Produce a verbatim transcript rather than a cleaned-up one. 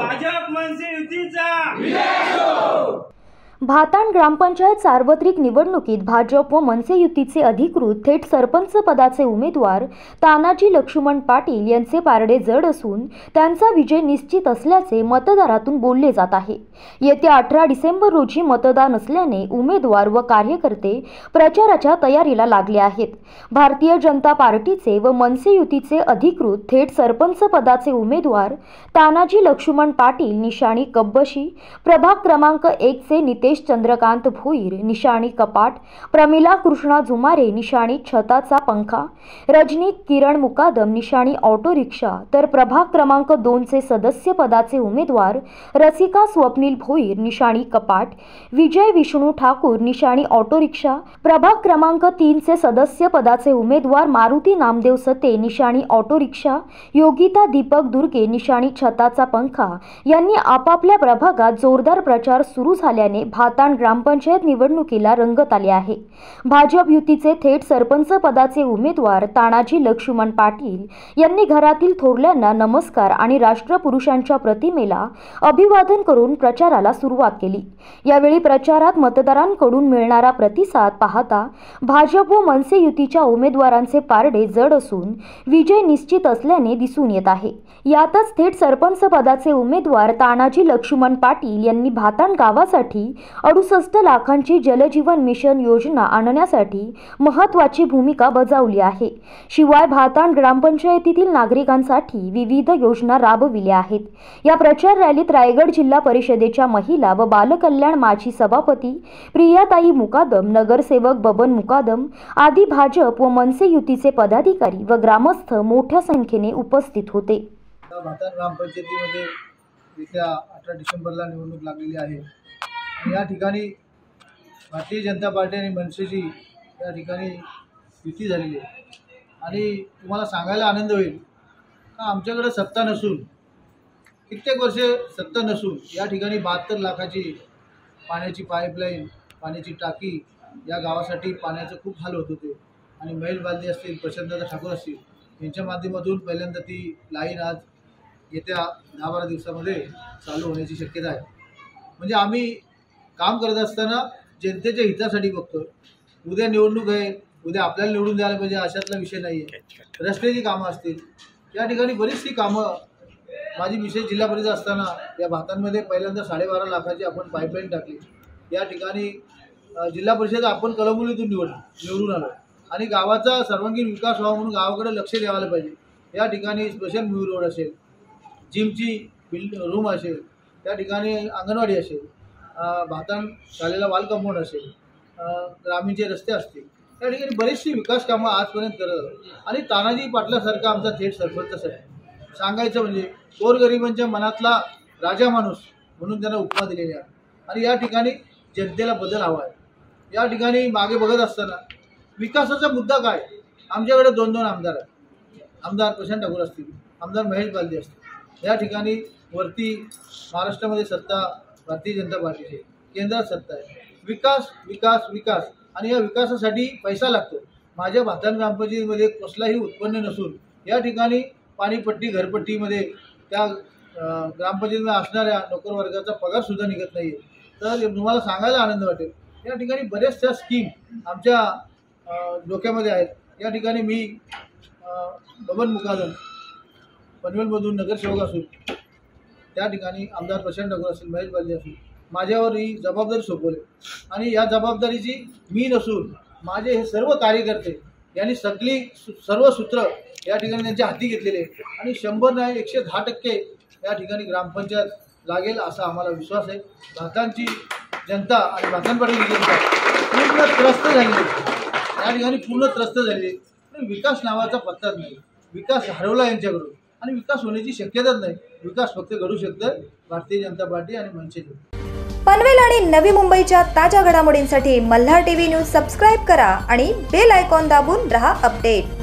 भाजप मनसे युतीचा भाताण ग्रामपंचायत सार्वत्रिक निवडणुकीत भाजप व मनसे युतीचे अधिकृत थेट सरपंच पदाचे उमेदवार तानाजी लक्ष्मण पाटील यांचे पारडे जड असून त्यांचा विजय निश्चित असल्याचे मतदारातून बोलले जात आहे। येत्या अठरा डिसेंबर रोजी मतदान असल्याने उमेदवार व कार्यकर्ते प्रचाराच्या तयारीला लागले आहेत। भारतीय जनता पार्टीचे व मनसे युतीचे अधिकृत थेट सरपंच पदाचे उमेदवार तानाजी लक्ष्मण पाटील निशाणी कब्बशी, प्रभाग क्रमांक एक चे नितेश चंद्रकांत भोईर निशाणी कपाट, प्रमिला कृष्णा जुमारे निशाणी छताचा पंखा, रजनी किरण मुकादम निशाणी ऑटो रिक्षा, तर प्रभाग क्रमांक दोन चे सदस्य पदाचे उमेदवार रसिका स्वप्नील भोईर निशाणी कपाट, विजय विष्णू ठाकूर निशाणी ऑटो रिक्षा, प्रभाग क्रमांक तीन चे सदस्य पदाचे उमेदवार मारुती नामदेव सते निशाणी ऑटो रिक्षा, योगिता दीपक दुर्गे निशाणी छताचा पंखा यांनी आपापल्या प्रभागात जोरदार प्रचार सुरू झाल्याने भाताण ग्रामपंचायत निवडणुकीला रंगत आले आहे। भाजप युतीचे थेट सरपंच पदाचे उमेदवार तानाजी लक्ष्मण पाटील यांनी घरातील थोरल्यांना नमस्कार आणि राष्ट्रपुरुषांच्या प्रतिमेला अभिवादन करून प्रचाराला सुरुवात केली। यावेळी प्रचारात मतदारांकडून मिळणारा प्रतिसाद पाहता भाजप व मनसे युतीच्या उमेदवारांचे पारडे जड असून विजय निश्चित असल्याने दिसून येत आहे। यातच थेट सरपंच पदाचे उमेदवार तानाजी लक्ष्मण पाटील यांनी भाताण गावासाठी अडुसष्ट लाखांची जलजीवन मिशन योजना आणण्यासाठी महत्त्वाची भूमिका बजावली आहे। शिवाय भाताण ग्रामपंचायतीतील नागरिकांसाठी विविध योजना राबविल्या आहेत। या प्रचार रॅलीत रायगड जिल्हा परिषदेच्या महिला व बालकल्याण माजी सभापती प्रियाताई मुकादम, नगरसेवक बबन मुकादम आदी भाजप व मनसे युतीचे पदाधिकारी व ग्रामस्थ मोठ्या संख्येने उपस्थित होते। भाताण ग्रामपंचायतीमध्ये येत्या अठरा डिसेंबरला निवडणूक लागलेली आहे। या ठिकाणी भारतीय जनता पार्टी आणि मनसेची या ठिकाणी युती झालेली आहे आणि तुम्हाला सांगायला आनंद होईल का आमच्याकडे सत्ता नसून कित्येक वर्षे सत्ता नसून या ठिकाणी बहात्तर लाखाची पाण्याची पाईपलाईन, पाण्याची टाकी या गावासाठी पाण्याचं खूप हाल होत होते आणि महेश बालदी असतील, प्रशांतदादा ठाकूर असतील यांच्या माध्यमातून पहिल्यांदा ती लाईन आज येत्या दहा बारा दिवसामध्ये चालू होण्याची शक्यता आहे। म्हणजे आम्ही काम करत असताना जनतेच्या हितासाठी बघतो। उद्या निवडणूक आहे, उद्या आपल्याला निवडून द्यायला पाहिजे अशातला विषय नाही आहे। रस्त्याची कामं असतील, या ठिकाणी बरीचशी कामं माझी विशेष जिल्हा परिषद असताना या भातांमध्ये पहिल्यांदा साडेबारा लाखाची आपण पाईपलाईन टाकली। या ठिकाणी जिल्हा परिषद आपण कळंबोलीतून निवड निवडून आलो आणि गावाचा सर्वांगीण विकास व्हावा म्हणून गावाकडे लक्ष द्यायला पाहिजे। या ठिकाणी स्पेशल म्यू रोड असेल, जिमची बिल्ड रूम असेल, त्या ठिकाणी अंगणवाडी असेल, भाताण शाळेला वाल कंपाऊंड असेल, ग्रामीणचे रस्ते असतील, त्या ठिकाणी बरीचशी विकास कामं आजपर्यंत करत आणि तानाजी पाटलासारखा आमचा थेट सरपंच आहे। सांगायचं म्हणजे गोरगरिबांच्या मनातला राजा माणूस म्हणून त्यांना उपमा दिलेली आहे आणि या ठिकाणी जनतेला बदल हवा आहे। या ठिकाणी मागे बघत असताना विकासाचा मुद्दा काय, आमच्याकडे दोन दोन आमदार आहेत, आमदार प्रशांत ठाकूर असतील, आमदार महेश बालदी असतील। या ठिकाणी वरती महाराष्ट्रामध्ये सत्ता भारतीय जनता पार्टीची, केंद्रात सत्ता आहे। विकास विकास विकास आणि या विकासासाठी पैसा लागतो। माझ्या भाताण ग्रामपंचायतीमध्ये कसलाही उत्पन्न नसून या ठिकाणी पाणीपट्टी घरपट्टीमध्ये त्या ग्रामपंचायतीमध्ये असणाऱ्या नोकरवर्गाचा पगारसुद्धा निघत नाही आहे। तर तुम्हाला सांगायला आनंद वाटेल या ठिकाणी बऱ्याचशा स्कीम आमच्या डोक्यामध्ये आहेत। या ठिकाणी मी बबन मुकादम पनवेलमधून नगरसेवक असून त्या ठिकाणी आमदार प्रशांत ठाकूर असेल, महेश बालदी असेल, माझ्यावर ही जबाबदारी सोपवली आणि या जबाबदारीची मी नसून माझे हे सर्व कार्यकर्ते यांनी सगळी सर्व सूत्र या ठिकाणी त्यांच्या हाती घेतलेले आणि शंभर नाही एकशे दहा टक्के या ठिकाणी ग्रामपंचायत लागेल असा आम्हाला विश्वास आहे। भाताणची जनता आणि भाताण पाटीलची जनता पूर्ण त्रस्त झालेली, या ठिकाणी पूर्ण त्रस्त झालेली। विकास नावाचा पत्ताच नाही, विकास हरवला यांच्याकडून आणि विकास होण्याची शक्यताच नाही। विकास फक्त घडू शकतं भारतीय जनता पार्टी आणि मनसेचे। पनवेल आणि नवी मुंबईच्या ताज्या घडामोडींसाठी मल्हार टीव्ही न्यूज सबस्क्राइब करा आणि बेल आयकॉन दाबून रहा अपडेट।